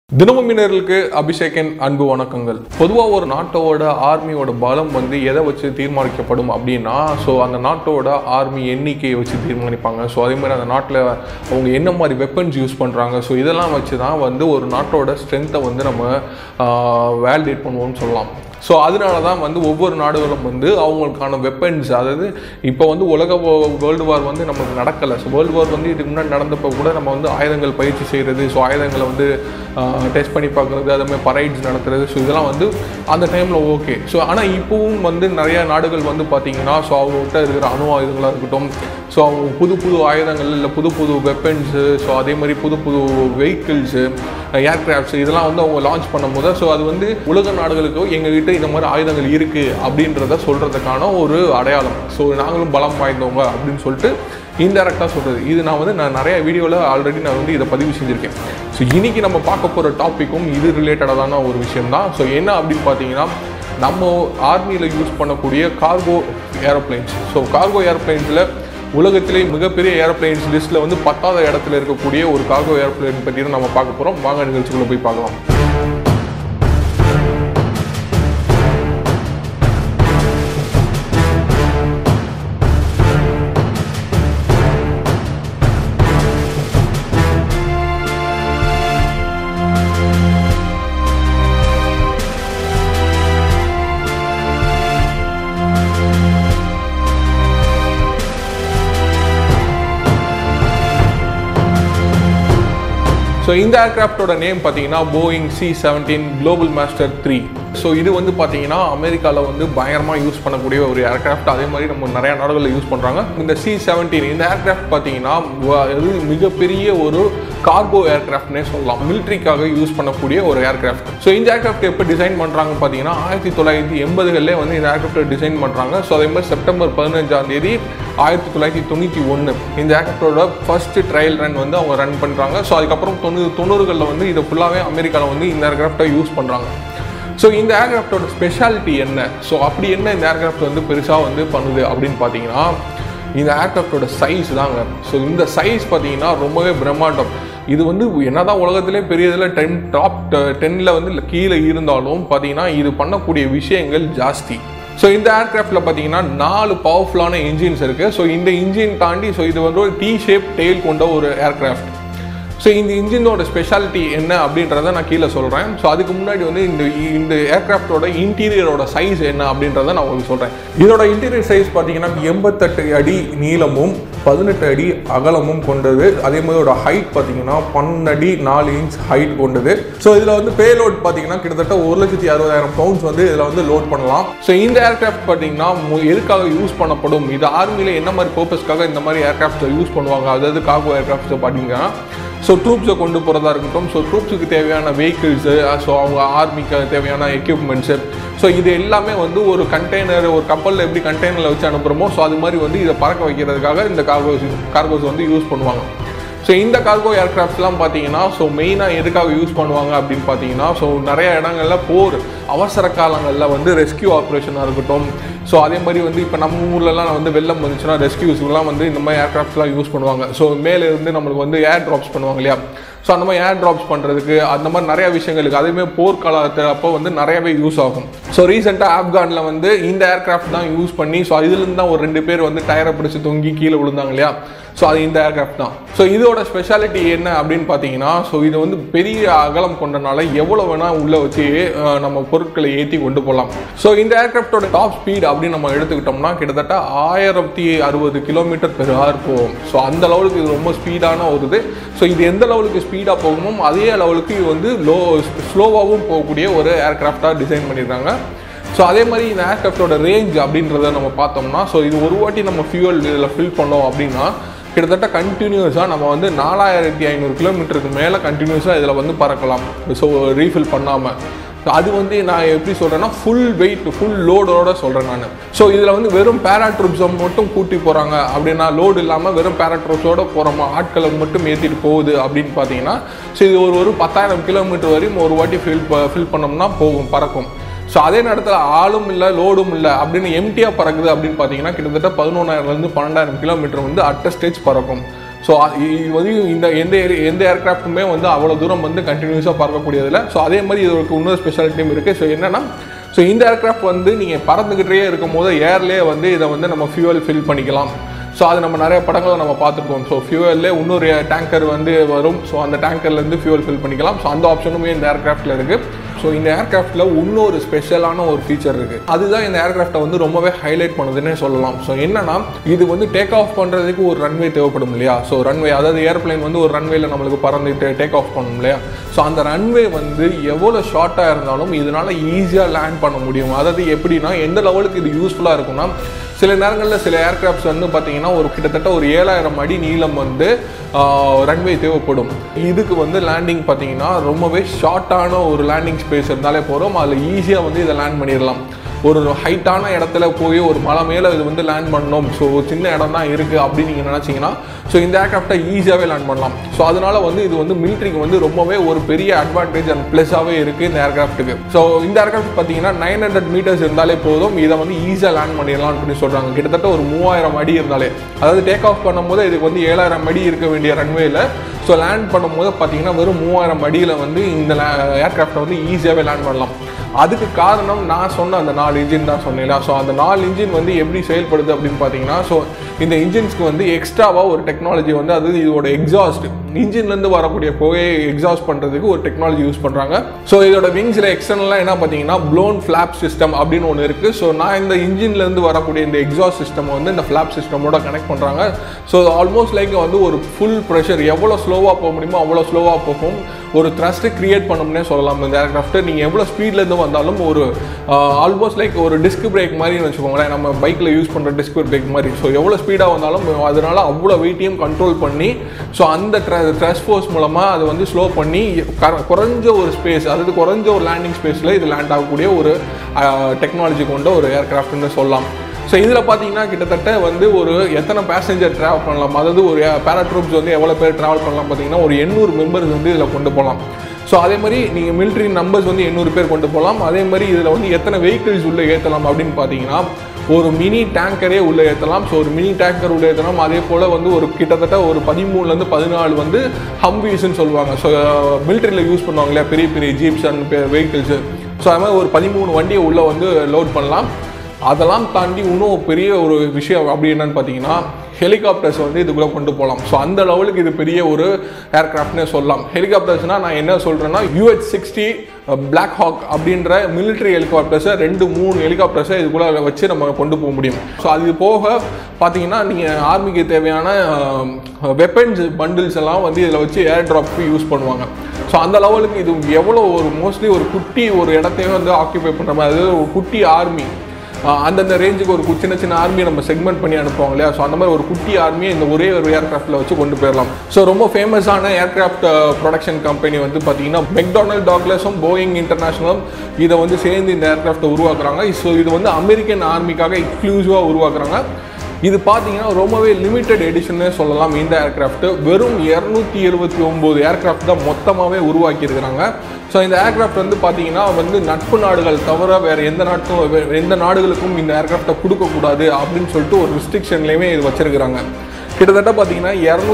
தினமுமினர்களுக்கு அபிஷேகன் அன்பு வணக்கங்கள். பொதுவாக ஒரு நாட்டோட ஆர்மியோட பலம் எதை வச்சு தீர்மானிக்கப்படும் அப்படின்னா, ஸோ அந்த நாட்டோட ஆர்மி எண்ணிக்கையை வச்சு தீர்மானிப்பாங்க. ஸோ அதே மாதிரி அந்த நாட்டில் அவங்க என்ன மாதிரி வெப்பன்ஸ் யூஸ் பண்ணுறாங்க, ஸோ இதெல்லாம் வச்சு தான் ஒரு நாட்டோட ஸ்ட்ரென்த்தை நம்ம வேலிடேட் பண்ணுவோம்னு சொல்லலாம். ஸோ அதனால தான் ஒவ்வொரு நாடுகளும் அவங்களுக்கான வெப்பன்ஸ், அதாவது இப்போ உலக வேர்ல்டு வார் நமக்கு நடக்கலை. ஸோ வேர்ல்டு வார் இதுக்கு முன்னாடி நடந்தப்போ கூட நம்ம ஆயுதங்கள் பயிற்சி செய்கிறது, ஸோ ஆயுதங்களை டெஸ்ட் பண்ணி பார்க்குறது, அதுமாதிரி பரைட்ஸ் நடத்துறது, ஸோ இதெல்லாம் அந்த டைமில் ஓகே. ஸோ ஆனால் இப்போவும் நிறையா நாடுகள் பார்த்திங்கன்னா, ஸோ அவங்ககிட்ட இருக்கிற அணு ஆயுதங்களாக இருக்கட்டும், ஸோ அவங்க புது ஆயுதங்கள் இல்லை புது வெப்பன்ஸு, ஸோ அதே மாதிரி புது வெஹிக்கிள்ஸு, ஏர்கிராஃப்ட்ஸ் இதெல்லாம் அவங்க லான்ச் பண்ணும்போது, ஸோ அது உலக நாடுகளுக்கு எங்ககிட்ட இந்த மாதிரி ஆயுதங்கள் இருக்குது அப்படின்றத சொல்கிறதுக்கான ஒரு அடையாளம். ஸோ நாங்களும் பலம் வாய்ந்தவங்க அப்படின்னு சொல்லிட்டு இன்டெரக்டாக சொல்கிறது. இது நான் நிறைய வீடியோவில் ஆல்ரெடி இதை பதிவு செஞ்சுருக்கேன். ஸோ இன்றைக்கி நம்ம பார்க்க போகிற டாப்பிக்கும் இது ரிலேட்டடான ஒரு விஷயம்தான். ஸோ என்ன அப்படின்னு பார்த்தீங்கன்னா, நம்ம ஆர்மியில் யூஸ் பண்ணக்கூடிய கார்கோ ஏரோப்ளைன்ஸ். ஸோ கார்கோ ஏரோப்ளைன்ஸில் உலகத்திலே மிகப்பெரிய ஏரோப்ளைன்ஸ் லிஸ்ட்டில் 10வது இடத்துல இருக்கக்கூடிய ஒரு கார்கோ ஏரோப்ளைன் பற்றி தான் நம்ம பார்க்க போகிறோம். வாங்க நிகழ்ச்சிக்குள்ளே போய் பார்க்கலாம். ஸோ இந்த ஏர்கிராஃப்டோட நேம் பார்த்தீங்கன்னா Boeing C-17 global master 3. So இது பார்த்தீங்கன்னா அமெரிக்காவில் பயங்கரமாக யூஸ் பண்ணக்கூடிய ஒரு ஏர்கிராஃப்ட். அதே மாதிரி நம்ம நிறையா நாடுகளில் யூஸ் பண்ணுறாங்க. இந்த C-17 இந்த ஏர்கிராஃப்ட் பார்த்தீங்கன்னா இது மிகப்பெரிய ஒரு கார்கோ ஏர்கிராஃப்ட்னே சொல்லலாம். மிலிட்ரிக்காக யூஸ் பண்ணக்கூடிய ஒரு ஏர்கிராஃப்ட். ஸோ இந்த ஏர்கிராஃப்ட் எப்போ டிசைன் பண்ணுறாங்க பார்த்தீங்கன்னா 1980களிலே இந்த ஏர்கிராஃப்டை டிசைன் பண்ணுறாங்க. ஸோ அதே மாதிரி செப்டம்பர் 15ஆம் தேதி 1991 இந்த ஏர்கிராஃப்டோட ஃபர்ஸ்ட் ட்ரையல் ரன் அவங்க ரன் பண்ணுறாங்க. ஸோ அதுக்கப்புறம் 90களில் இதை ஃபுல்லாகவே அமெரிக்காவில் இந்த ஏர்கிராஃப்டை யூஸ் பண்ணுறாங்க. ஸோ இந்த ஏர்கிராஃப்டோட ஸ்பெஷாலிட்டி என்ன, ஸோ அப்படி என்ன இந்த ஏர்கிராஃப்ட் பெருசாக பண்ணுது அப்படின்னு பார்த்தீங்கன்னா, இந்த ஏர்கிராஃப்டோட சைஸ் தாங்க. ஸோ இந்த சைஸ் பார்த்தீங்கன்னா ரொம்பவே பிரம்மாண்டம். இது என்னதான் உலகத்திலே பெரியதில் டாப் 10ல் கீழே இருந்தாலும் பார்த்தீங்கன்னா இது பண்ணக்கூடிய விஷயங்கள் ஜாஸ்தி. ஸோ இந்த ஏர்கிராஃப்டில் பார்த்தீங்கன்னா 4 பவர்ஃபுல்லான இன்ஜின்ஸ் இருக்குது. ஸோ இந்த இன்ஜின் தாண்டி ஸோ இது ஒரு T-ஷேப் டெயில் கொண்ட ஒரு ஏர்கிராஃப்ட். ஸோ இந்த இன்ஜினோட ஸ்பெஷாலிட்டி என்ன அப்படின்றத நான் கீழே சொல்கிறேன். ஸோ அதுக்கு முன்னாடி இந்த ஏர்கிராஃப்டோட இன்டீரியரோட சைஸ் என்ன அப்படின்றத நான் உங்களுக்கு சொல்கிறேன். இதோட இன்டீரியர் சைஸ் பார்த்தீங்கன்னா 88 அடி நீளமும் 18 அடி அகலமும் கொண்டது. அதே மாதிரி இதோட ஹைட் பார்த்தீங்கன்னா 12 அடி 4 இன்ச் ஹைட் கொண்டது. ஸோ இதில் பேலோட் பார்த்தீங்கன்னா கிட்டத்தட்ட 1,60,000 பவுண்ட்ஸ் இதில் லோட் பண்ணலாம். ஸோ இந்த ஏர்கிராஃப்ட் பார்த்தீங்கன்னா எதுக்காக யூஸ் பண்ணப்படும், இது ஆர்மியில் என்ன மாதிரி பர்பஸ்க்காக இந்த மாதிரி ஏர்கிராஃப்ட்ஸை யூஸ் பண்ணுவாங்க, அதாவது கார்கோ ஏர்கிராஃப்ட்ஸை பார்த்தீங்கன்னா, ஸோ ட்ரூப்ஸை கொண்டு போகிறதா இருக்கட்டும், ஸோ ட்ரூப்ஸுக்கு தேவையான வெஹிக்கிள்ஸு, ஸோ அவங்க ஆர்மிக்கு தேவையான எக்யூப்மெண்ட்ஸு, ஸோ இது எல்லாமே ஒரு கண்டெய்னர், ஒரு கப்பலில் எப்படி கண்டெய்னரில் வச்சு அனுப்புகிறோமோ, ஸோ அது மாதிரி இதை பறக்க வைக்கிறதுக்காக இந்த கார்கோஸ் யூஸ் பண்ணுவாங்க. ஸோ இந்த கார்கோ ஏர்கிராஃப்ட்ஸ்லாம் பார்த்தீங்கன்னா ஸோ மெயினாக எதுக்காக யூஸ் பண்ணுவாங்க அப்படின்னு பார்த்தீங்கன்னா, ஸோ நிறைய இடங்களில் போர் அவசர காலங்களில் ரெஸ்கியூ ஆப்ரேஷனாக இருக்கட்டும், ஸோ அதே மாதிரி இப்போ நம்ம ஊர்லலாம் வெள்ளம் வந்துச்சுன்னா ரெஸ்கியூஸ்லாம் இந்த மாதிரி ஏர்கிராஃப்ட்ஸ்லாம் யூஸ் பண்ணுவாங்க. ஸோ மேலேருந்து நம்மளுக்கு ஏர் ட்ராப்ஸ் பண்ணுவாங்க இல்லையா, ஸோ அந்த மாதிரி ஏர் ட்ராப்ஸ் பண்ணுறதுக்கு அந்த மாதிரி நிறையா விஷயங்களுக்கு அதேமாதிரி போர்க்காலத்தில் அப்போ நிறையவே யூஸ் ஆகும். ஸோ ரீசெண்டாக ஆப்கானில் இந்த ஏர்கிராஃப்ட் தான் யூஸ் பண்ணி, ஸோ இதுலேருந்து தான் ஒரு 2 பேர் டயரை பிடிச்சி தொங்கி கீழே விழுந்தாங்க இல்லையா, ஸோ அது இந்த ஏர்கிராஃப்ட் தான். ஸோ இதோட ஸ்பெஷாலிட்டி என்ன அப்படின்னு பார்த்தீங்கன்னா, ஸோ இது பெரிய அகலம் கொண்டனால எவ்வளோ வேணால் உள்ளே வச்சு நம்ம பொருட்களை ஏற்றி கொண்டு போகலாம். ஸோ இந்த ஏர்கிராஃப்டோட டாப் ஸ்பீட் அப்படின்னு நம்ம எடுத்துக்கிட்டோம்னா கிட்டத்தட்ட 1060 km/h போகும். ஸோ அந்த லெவலுக்கு இது ரொம்ப ஸ்பீடான ஒரு இது. ஸோ இது எந்த லெவலுக்கு ஸ்பீடாக போகணுமோ அதே லெவலுக்கு இது ஸ்லோவாகவும் போகக்கூடிய ஒரு ஏர்கிராஃப்டாக டிசைன் பண்ணியிருக்காங்க. ஸோ அதே மாதிரி இந்த ஏர்கிராஃப்டோட ரேஞ்ச் அப்படின்றத நம்ம பார்த்தோம்னா, ஸோ இது ஒரு வாட்டி நம்ம ஃபியூவல் இதில் ஃபில் பண்ணோம் அப்படின்னா கிட்டத்தட்ட கண்டினியூஸாக நம்ம 4500 கிலோமீட்டருக்கு மேலே கண்டினியூஸாக இதில் பறக்கலாம். ஸோ ரீஃபில் பண்ணாமல். அது நான் எப்படி சொல்கிறேன்னா ஃபுல் வெயிட் ஃபுல் லோடோட சொல்கிறேன் நான். ஸோ இதில் வெறும் பேராட்ரூப்ஸை மட்டும் கூட்டி போகிறாங்க அப்படின்னா, லோடு இல்லாமல் வெறும் பேராட்ரூப்ஸோடு போகிறோமா, ஆட்களை மட்டும் ஏற்றிட்டு போகுது அப்படின்னு பார்த்தீங்கன்னா, ஸோ இது ஒரு 10,000 கிலோமீட்டர் வரையும் ஒரு வாட்டி ஃபில் பண்ணோம்னா போகும், பறக்கும். ஸோ அதே நேரத்தில் ஆளும் இல்லை லோடும் இல்லை அப்படின்னு எம்டியாக பறக்குது அப்படின்னு பார்த்தீங்கன்னா கிட்டத்தட்ட 11,000 to 12,000 கிலோமீட்டர் அட் ஸ்டேஜ் பறக்கும். ஸோ இது வந்து எந்த ஏர்கிராஃப்ட்டுமே வந்து அவ்வளோ தூரம் வந்து கண்டினியூஸாக பறக்கக்கூடியதில்லை. ஸோ அதே மாதிரி இதுக்கு இன்னொரு ஸ்பெஷாலிட்டியும் இருக்குது. ஸோ என்னென்னா ஸோ இந்த ஏர்கிராஃப்ட் வந்து நீங்கள் பறந்துக்கிட்டே இருக்கும் போது ஏர்லேயே வந்து இதை வந்து நம்ம ஃபியூவல் ஃபில் பண்ணிக்கலாம். ஸோ அது நம்ம நிறைய படங்களை நம்ம பார்த்துருக்கோம். ஸோ ஃபியூவல்லே இன்னொரு டேங்கர் வந்து வரும். ஸோ அந்த டேங்கர்லேருந்து ஃபியூவல் ஃபில் பண்ணிக்கலாம். ஸோ அந்த ஆப்ஷனுமே இந்த ஏர்கிராஃப்ட்டில் இருக்குது. ஸோ இந்த ஏர்கிராஃப்ட்டில் இன்னொரு ஸ்பெஷலான ஒரு ஃபீச்சர் இருக்குது. அதுதான் இந்த ஏர்கிராஃப்ட்டை வந்து ரொம்பவே ஹைலைட் பண்ணுதுன்னே சொல்லலாம். ஸோ என்னன்னா இது வந்து டேக் ஆஃப் பண்ணுறதுக்கு ஒரு ரன்வே தேவைப்படும் இல்லையா? ஸோ ரன்வே, அதாவது ஏர்பிளைன் வந்து ஒரு ரன்வேல நம்மளுக்கு பறந்துட்டு டேக் ஆஃப் பண்ணணும் இல்லையா? ஸோ அந்த ரன்வே வந்து எவ்வளோ ஷார்ட்டாக இருந்தாலும் இதனால் ஈஸியாக லேண்ட் பண்ண முடியும். அதாவது எப்படின்னா எந்த லெவலுக்கு இது யூஸ்ஃபுல்லாக இருக்குன்னா, சில நேரங்களில் சில ஏர்கிராஃப்ட்ஸ் வந்து பார்த்தீங்கன்னா கிட்டத்தட்ட ஒரு 7000 அடி நீளம் வந்து ரன்வே தேவைப்படும். இதுக்கு வந்து லேண்டிங் பார்த்தீங்கன்னா ரொம்பவே ஷார்ட்டான ஒரு லேண்டிங் ஸ்பேஸ் இருந்தாலே போகிறோம். அதில் ஈஸியாக வந்து இதை லேண்ட் பண்ணிடலாம். ஒரு ஹைட்டான இடத்துல போய் ஒரு மலை மேலே இது வந்து லேண்ட் பண்ணணும், ஸோ சின்ன இடம் தான் இருக்குது அப்படின்னு நீங்கள் நினச்சிங்கன்னா ஸோ இந்த ஏர்கிராஃப்டை ஈஸியாகவே லேண்ட் பண்ணலாம். ஸோ அதனால் வந்து இது வந்து மிலிட்ரிக்கு வந்து ரொம்பவே ஒரு பெரிய அட்வான்டேஜ் அண்ட் ப்ளஸ்ஸாகவே இருக்குது இந்த ஏர்கிராஃப்ட்டுக்கு. ஸோ இந்த ஏர்கிராஃப்ட் பார்த்தீங்கன்னா 900 மீட்டர்ஸ் இருந்தாலே போதும், இதை வந்து ஈஸியாக லேண்ட் பண்ணிடலாம் அப்படின்னு சொல்கிறாங்க. கிட்டத்தட்ட ஒரு 3000 அடி இருந்தாலே, அதாவது டேக் ஆஃப் பண்ணும்போது இதுக்கு வந்து 7000 அடி இருக்க வேண்டிய ரன்வேல ஸோ லேண்ட் பண்ணும்போது பார்த்தீங்கன்னா வெறும் 3000 அடியில் வந்து இந்த ஏர்கிராஃப்டை வந்து ஈஸியாகவே லேண்ட் பண்ணலாம். அதுக்கு காரணம் நான் சொன்ன அந்த 4 இன்ஜின் தான் சொன்னேன். ஸோ அந்த 4 இன்ஜின் வந்து எப்படி செயல்படுது அப்படின்னு பார்த்தீங்கன்னா, ஸோ இந்த இன்ஜின்ஸ்க்கு வந்து எக்ஸ்ட்ராவாக ஒரு டெக்னாலஜி வந்து, அது இதோட எக்ஸாஸ்ட் இன்ஜின்லேருந்து வரக்கூடிய புகையை எக்ஸாஸ்ட் பண்ணுறதுக்கு ஒரு டெக்னாலஜி யூஸ் பண்ணுறாங்க. ஸோ இதோட விங்ஸில் எக்ஸ்டர்னலாக என்ன பார்த்தீங்கன்னா ப்ளோன் ஃப்ளாப் சிஸ்டம் அப்படின்னு ஒன்று இருக்குது. ஸோ நான் இந்த இன்ஜின்லேருந்து வரக்கூடிய இந்த எக்ஸாஸ்ட் சிஸ்டம் வந்து இந்த ஃப்ளாப் சிஸ்டமோட கனெக்ட் பண்ணுறாங்க. ஸோ ஆல்மோஸ்ட் லைக் வந்து ஒரு ஃபுல் ப்ரெஷர் எவ்வளோ ஸ்லோவாக போக முடியுமோ அவ்வளோ ஸ்லோவாக போகும். ஒரு த்ரஸ்ட்டை கிரியேட் பண்ணணும்னே சொல்லலாம் இந்த ஏர்கிராஃப்ட்டு. நீங்கள் எவ்வளோ ஸ்பீட்லேருந்து வந்தாலும் ஒரு ஆல்மோஸ்ட் லைக் ஒரு டிஸ்க் பிரேக் மாதிரி வச்சுக்கோங்களேன், நம்ம பைக்கில் யூஸ் பண்ணுற டிஸ்க் பிரேக் மாதிரி. ஸோ எவ்வளோ ஸ்பீடாக வந்தாலும் அதனால் அவ்வளோ வெயிட்டையும் கண்ட்ரோல் பண்ணி ஸோ அந்த த்ரஸ்ட் ஃபோர்ஸ் மூலமாக அதை வந்து ஸ்லோ பண்ணி குறைஞ்ச ஒரு ஸ்பேஸ், அதாவது குறைஞ்ச ஒரு லேண்டிங் ஸ்பேஸில் இது லேண்ட் ஆகக்கூடிய ஒரு டெக்னாலஜி கொண்ட ஒரு ஏர்கிராஃப்ட்னு சொல்லலாம். ஸோ இதில் பார்த்தீங்கன்னா கிட்டத்தட்ட வந்து ஒரு எத்தனை பேசஞ்சர் ட்ராவல் பண்ணலாம், அதாவது ஒரு பேராட்ரூப்ஸ் வந்து எவ்வளோ பேர் ட்ராவல் பண்ணலாம் பார்த்தீங்கன்னா ஒரு 800 மெம்பர்ஸ் வந்து இதில் கொண்டு போகலாம். ஸோ அதே மாதிரி நீங்கள் மிலிட்ரி நம்பர்ஸ் வந்து 800 பேர் கொண்டு போகலாம். அதே மாதிரி இதில் வந்து எத்தனை வெஹிக்கிள்ஸ் உள்ளே ஏற்றலாம் அப்படின்னு பார்த்தீங்கன்னா ஒரு மினி டேங்கரே உள்ளே ஏற்றலாம். ஸோ ஒரு மினி டேங்கர் உள்ளே ஏற்றலாம். அதே போல் வந்து ஒரு கிட்டத்தட்ட ஒரு 13லேருந்து 14 வந்து ஹம்வீஸ்ன்னு சொல்லுவாங்க. ஸோ மிலிட்ரியில் யூஸ் பண்ணுவாங்க இல்லையா பெரிய பெரிய ஜீப்ஸ் அண்ட் வெஹிக்கிள்ஸு. ஸோ அது மாதிரி ஒரு 13 வண்டியை உள்ளே வந்து லோட் பண்ணலாம். அதெல்லாம் தாண்டி இன்னும் பெரிய ஒரு விஷயம் அப்படி என்னன்னு பார்த்தீங்கன்னா ஹெலிகாப்டர்ஸ் வந்து இதுக்குள்ளே கொண்டு போகலாம். ஸோ அந்த லெவலுக்கு இது பெரிய ஒரு ஏர்கிராஃப்ட்னே சொல்லலாம். ஹெலிகாப்டர்ஸ்னால் நான் என்ன சொல்கிறேன்னா UH-60 பிளாக் ஹாக் அப்படின்ற மிலிட்ரி ஹெலிகாப்டர்ஸை 2-3 ஹெலிகாப்டர்ஸை இதுக்குள்ளே வச்சு நம்ம கொண்டு போக முடியும். ஸோ அது போக பார்த்தீங்கன்னா நீங்கள் ஆர்மிக்கு தேவையான வெப்பன்ஸ் பண்டில்ஸ் எல்லாம் வந்து இதில் வச்சு ஏர் ட்ராப்க்கு யூஸ் பண்ணுவாங்க. ஸோ அந்த லெவலுக்கு இது எவ்வளோ ஒரு மோஸ்ட்லி ஒரு குட்டி ஒரு இடத்தையும் வந்து ஆக்கியபை பண்ணுற மாதிரி, அதாவது ஒரு குட்டி ஆர்மி அந்தந்த ரேஞ்சுக்கு ஒரு சின்ன சின்ன ஆர்மியை நம்ம செக்மெண்ட் பண்ணி அனுப்புவாங்க இல்லையா? ஸோ அந்த மாதிரி ஒரு குட்டி ஆர்மியை இந்த ஒரே ஒரு ஏர்கிராஃப்டில் வச்சு கொண்டு போயிடலாம். ஸோ ரொம்ப ஃபேமஸான ஏர்கிராஃப்ட் ப்ரொடக்ஷன் கம்பெனி வந்து பார்த்தீங்கன்னா மெக்டானல்ட் டாக்லஸும் போயிங் இன்டர்நேஷனலும் இதை வந்து சேர்ந்து இந்த ஏர்கிராஃப்டை உருவாக்குறாங்க. ஸோ இது வந்து அமெரிக்கன் ஆர்மிக்காக எக்ஸ்க்ளூசிவாக உருவாக்குறாங்க. இது பார்த்தீங்கன்னா ரொம்பவே லிமிட்டட் எடிஷன்னே சொல்லலாம். இந்த ஏர்கிராஃப்ட் வெறும் 279 ஏர்கிராஃப்ட் தான் மொத்தமாகவே உருவாக்கியிருக்கிறாங்க. ஸோ இந்த ஏர்கிராஃப்ட் வந்து பார்த்தீங்கன்னா வந்து நட்பு நாடுகள் தவிர வேறு எந்த நாடுகளுக்கும் இந்த ஏர்கிராஃப்டை கொடுக்கக்கூடாது அப்படின்னு சொல்லிட்டு ஒரு ரெஸ்ட்ரிக்ஷன்லேயுமே இது வச்சிருக்கிறாங்க. கிட்டத்தட்ட பார்த்தீங்கன்னா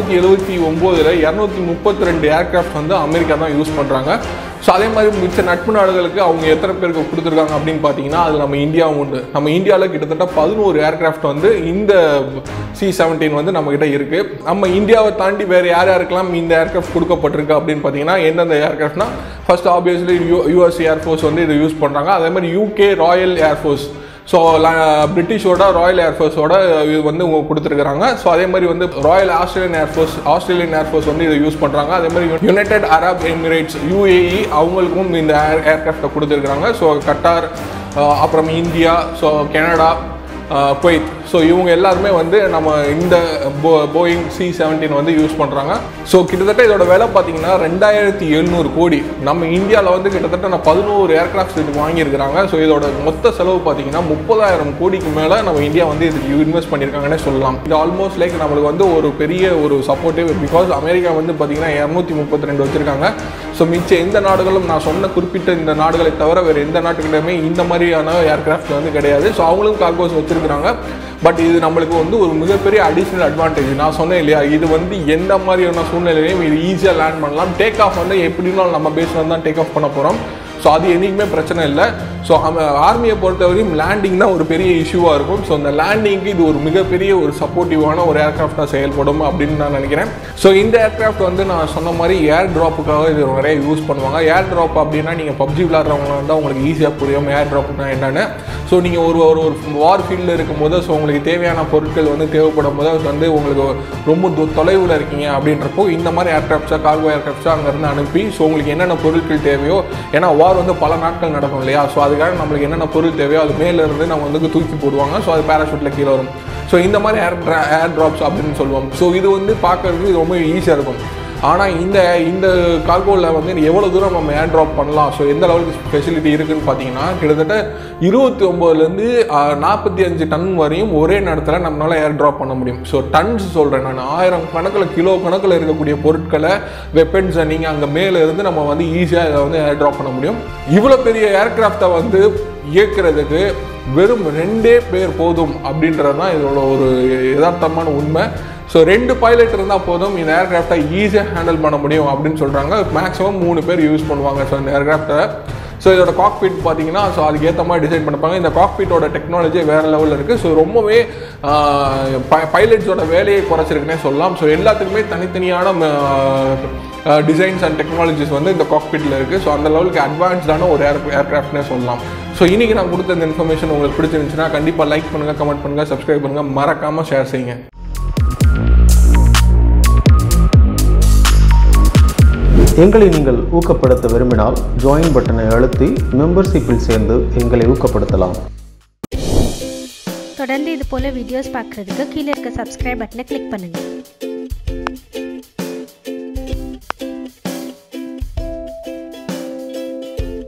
279ல் 232 ஏர்கிராஃப்ட் வந்து அமெரிக்கா தான் யூஸ் பண்ணுறாங்க. ஸோ அதே மாதிரி மிச்ச நட்பு நாடுகளுக்கு அவங்க எத்தனை பேருக்கு கொடுத்துருக்காங்க அப்படின்னு பார்த்தீங்கன்னா அது நம்ம இந்தியாவும் உண்டு. நம்ம இந்தியாவில் கிட்டத்தட்ட 11 ஏர்கிராஃப்ட் வந்து இந்த C-17 வந்து நம்மக்கிட்ட இருக்குது. நம்ம இந்தியாவை தாண்டி வேறு யார் யாருக்கெல்லாம் இந்த ஏர்கிராஃப்ட் கொடுக்கப்பட்டிருக்கு அப்படின்னு பார்த்தீங்கன்னா எந்தெந்த ஏர்கிராஃப்ட்னா ஃபர்ஸ்ட் ஆப்வியஸ்லி US ஏர்ஃபோர்ஸ் வந்து இதை யூஸ் பண்ணுறாங்க. அதே மாதிரி UK ராயல் ஏர்ஃபோர்ஸ், ஸோ பிரிட்டிஷோட ராயல் ஏர்ஃபோர்ஸோட இது வந்து கொடுத்துருக்குறாங்க. ஸோ அதே மாதிரி வந்து ராயல் ஆஸ்திரேலியன் ஏர்ஃபோர்ஸ் வந்து இதை யூஸ் பண்ணுறாங்க. அதே மாதிரி யுனைடெட் அரப் எமிரேட்ஸ் UAE அவங்களுக்கும் இந்த ஏர்கிராஃப்டை கொடுத்துருக்குறாங்க. ஸோ கட்டார், அப்புறம் India, so Canada, Kuwait, so இவங்க எல்லாருமே வந்து நம்ம இந்த போயிங் C-17 வந்து யூஸ் பண்ணுறாங்க. ஸோ கிட்டத்தட்ட இதோட விலை பார்த்தீங்கன்னா 2700 கோடி. நம்ம இந்தியாவில் வந்து கிட்டத்தட்ட 11 ஏர்கிராஃப்ட்ஸ் இதுக்கு வாங்கியிருக்கிறாங்க. ஸோ இதோட மொத்த செலவு பார்த்தீங்கன்னா 30,000 கோடிக்கு மேலே நம்ம இந்தியா வந்து இதுக்கு இன்வெஸ்ட் பண்ணியிருக்காங்கன்னே சொல்லலாம். இது ஆல்மோஸ்ட் லைக் நம்மளுக்கு வந்து ஒரு பெரிய ஒரு சப்போர்ட்டிவ், பிகாஸ் அமெரிக்கா வந்து பார்த்தீங்கன்னா 232 வச்சுருக்காங்க. ஸோ மிச்ச எந்த நாடுகளும் நான் சொன்ன குறிப்பிட்ட இந்த நாடுகளை தவிர வேறு எந்த நாட்டுக்கிட்டயுமே இந்த மாதிரியான ஏர்கிராஃப்ட் வந்து கிடையாது. ஸோ அவங்களும் கார்கோஸ் வச்சுருக்காங்க. பட் இது நம்மளுக்கு வந்து ஒரு மிகப்பெரிய அடிஷ்னல் அட்வான்டேஜ். நான் சொன்னேன் இல்லையா, இது வந்து எந்த மாதிரியான சூழ்நிலையிலையும் இது ஈஸியாக லேண்ட் பண்ணலாம். டேக் ஆஃப் வந்து எப்படின்னா நம்ம பேஸ்ல தான் டேக் ஆஃப் பண்ண போகிறோம். ஸோ அது என்றைக்குமே பிரச்சனை இல்லை. ஸோ ஆர்மியை பொறுத்தவரையும் லேண்டிங் தான் ஒரு பெரிய இஷ்யூவாக இருக்கும். ஸோ அந்த லேண்டிங்க்கு இது ஒரு மிகப்பெரிய ஒரு சப்போர்ட்டிவான ஒரு ஏர்க்ராஃப்டாக செயல்படும் அப்படின்னு நான் நினைக்கிறேன். ஸோ இந்த ஏர்க்ராஃப்ட் வந்து நான் சொன்ன மாதிரி ஏர் ட்ராப்புக்காக இது நிறைய யூஸ் பண்ணுவாங்க. ஏர் ட்ராப் அப்படின்னா நீங்கள் பப்ஜி விளாட்றவங்க வந்து உங்களுக்கு ஈஸியாக புரியும் ஏர் ட்ராப்னா என்னென்னு. ஸோ நீங்கள் ஒரு வார் ஃபீல்டில் இருக்கும்போது ஸோ உங்களுக்கு தேவையான பொருட்கள் வந்து தேவைப்படும் போது அது வந்து உங்களுக்கு ரொம்ப தொலைவில் இருக்கீங்க அப்படின்றப்போ இந்த மாதிரி ஏர்க்ராஃப்ட்ஸாக கார்கோ ஏர்க்ராஃப்ட்ஸாக அங்கேருந்து அனுப்பி ஸோ உங்களுக்கு என்னென்ன பொருட்கள் தேவையோ, ஏன்னா வார் வந்து பல நாட்கள் நடக்கும் இல்லையா, ஸோ அதுக்காக நம்மளுக்கு என்னென்ன பொருள் தேவையோ அது மேலேருந்து நம்ம வந்து தூக்கி போடுவாங்க. ஸோ அது பேராஷூட்டில் கீழே வரும். ஸோ இந்த மாதிரி ஏர் ட்ராப்ஸ் அப்படின்னு சொல்லுவோம். ஸோ இது வந்து பார்க்கறதுக்கு ரொம்ப ஈஸியாக இருக்கும். ஆனால் இந்த கார்கோவில் வந்து எவ்வளோ தூரம் நம்ம ஏர் ட்ராப் பண்ணலாம், ஸோ எந்த லெவலுக்கு ஃபெசிலிட்டி இருக்குதுன்னு பார்த்தீங்கன்னா கிட்டத்தட்ட 29லேருந்து 45 டன் வரையும் ஒரே நேரத்தில் நம்மளால் ஏர் ட்ராப் பண்ண முடியும். ஸோ டன்ஸ் சொல்கிறேன் நான், 1000 கணக்கில் கிலோ கணக்கில் இருக்கக்கூடிய பொருட்களை வெப்பன்ஸை நீங்கள் அங்கே மேலே இருந்து நம்ம வந்து ஈஸியாக இதை வந்து ஏர் ட்ராப் பண்ண முடியும். இவ்வளோ பெரிய ஏர்க்ராஃப்டை வந்து இயக்கிறதுக்கு வெறும் 2 பேர் போதும் அப்படின்றது தான் இதோட ஒரு யதார்த்தமான உண்மை. ஸோ 2 பைலட் இருந்தால் போதும் இந்த ஏர்க்ராஃப்டை ஈஸியாக ஹேண்டில் பண்ண முடியும் அப்படின்னு சொல்கிறாங்க. மேக்ஸிமம் 3 பேர் யூஸ் பண்ணுவாங்க ஸோ இந்த ஏர்க்ராஃப்டை. ஸோ இதோட காக்பிட் பார்த்தீங்கன்னா ஸோ அதுக்கு ஏற்ற மாதிரி டிசைன் பண்ணிப்பாங்க. இந்த காக்பிட்டோட டெக்னாலஜி வேறு லெவலில் இருக்குது. ஸோ ரொம்பவே பைலட்ஸோட வேலையை குறைச்சிருக்குன்னே சொல்லலாம். ஸோ எல்லாத்துக்குமே தனித்தனியான டிசைன்ஸ் அண்ட் டெக்னாலஜிஸ் வந்து இந்த காக்பிட்டில் இருக்குது. ஸோ அந்த லெவலுக்கு அட்வான்ஸ்டான ஒரு ஏர்க்ராஃப்ட்னே சொல்லலாம். ஸோ இன்றைக்கி நான் கொடுத்த இந்த இன்ஃபர்மேஷன் உங்களுக்கு பிடிச்சிருந்துச்சுன்னா கண்டிப்பாக லைக் பண்ணுங்கள், கமெண்ட் பண்ணுங்கள், சப்ஸ்கிரைப் பண்ணுங்கள், மறக்காமல் ஷேர் செய்யுங்க. எங்களை நீங்கள் ஊக்கப்படுத்த விரும்பினால் ஜாயின் பட்டனை அழுத்தி மெம்பர்ஷிப்பில் சேர்ந்து எங்களை ஊக்கப்படுத்தலாம். தொடர்ந்து இது போல வீடியோஸ் பார்க்குறதுக்கு கீழே இருக்க சப்ஸ்கிரைப் பட்டனை கிளிக் பண்ணுங்கள்.